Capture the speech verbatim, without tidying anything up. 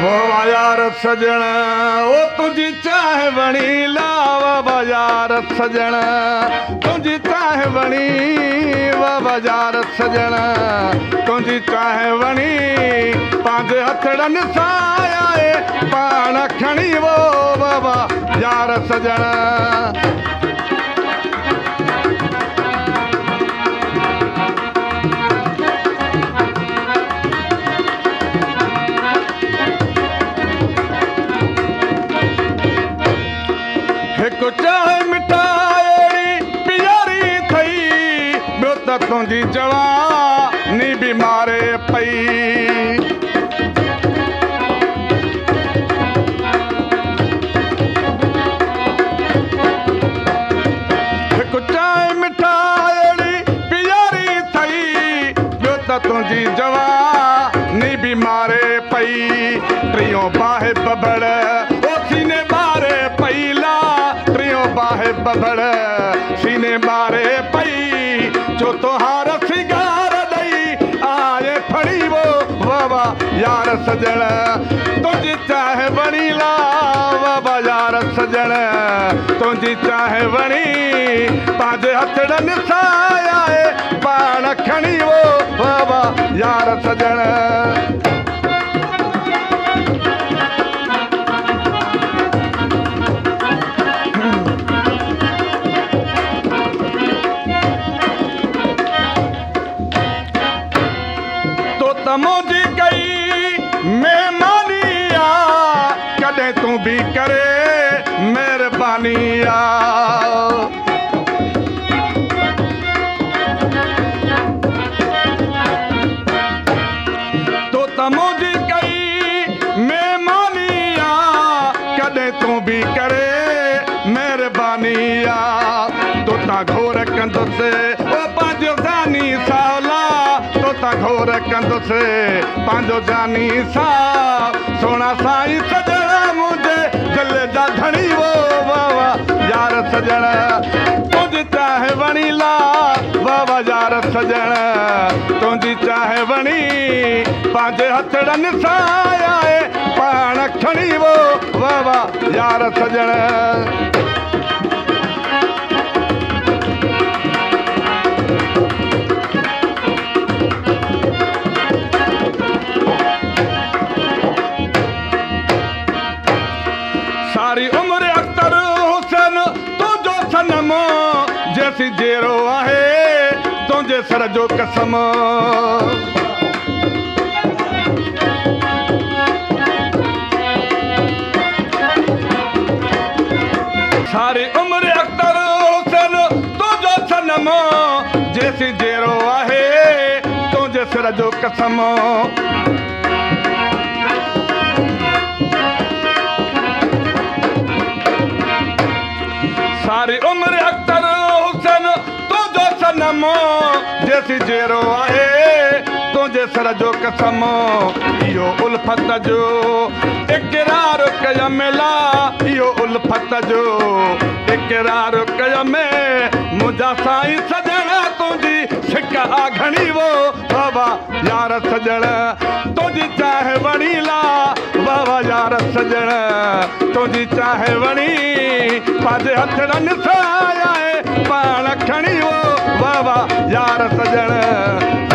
वाह यार सजण ओ तुझी चाह वणी लावा यार सजण तुझी चाह वणी वाह यार सजण तुझी चाह वणी पंहिंजे हथड़नि सां आए पाण खणी वो बाबा यार सजण हिकु चाह मिठाई प्यारी थई ॿियो त तुंहिंजी जवानी बीमारे पई हिकु चाह मिठाई प्यारी थई ॿियो त तुंहिंजी जवानी बीमारे पई टियों बाहि बबड़ सीने बारे पईला टियों बाहि बबड़ सीने बारे पई जो तोहार सिगार ॾई आए फड़ी वो बाबा यार सजण तुंहिंजी चाह वणी ला बाबा यार सजण तुंहिंजी चाह वणी पंहिंजे हथड़नि सां आए पाण खणी वो बाबा यार सजण तमोजी कई मेहमानी आ कॾहिं तूं बि करे महिरबानी आ तो तमोजी कई मेहमानी आ कॾहिं तूं बि करे महिरबानी आ तो ता घोर कंदुसि ओ पंहिंजो ज़ानी सावला तोता घोर कंदुसि पंहिंजो जानी सा सोना साईं सजण मुंहिंजे दिल जा धणी वो बाबा यार सजण तुंहिंजी चाह वणी ला बाबा यार सजण तुंहिंजी चाह वणी पंहिंजे हथड़नि सां आए पाण खणी वो बाबा यार सजण सारी उम्र अख्तर हुसैन तुझो सनम जैसी जेरो आहे तुंहिंजे सर जो कसम सारी उम्र अख्तर हुसैन तुझो सनम जैसी जेरो आहे तुंहिंजे सर जो कसम सारी उम्र अख्तर हुसैन तुझो सनम जैसी जेरो आहे तुंहिंजे सर जो कसम इहो उल्फत जो इक़रार कयमेला इहो उल्फत जो इक़रार कयमे मुंहिंजा साईं सजण तुंहिंजी सिक आ घणी वो बाबा यार सजण तुंहिंजी चाह वणी ला बाबा यार सजण तुंहिंजी चाह वणी पंहिंजे हथड़नि सां आए पाण खणी वो बाबा यार सजण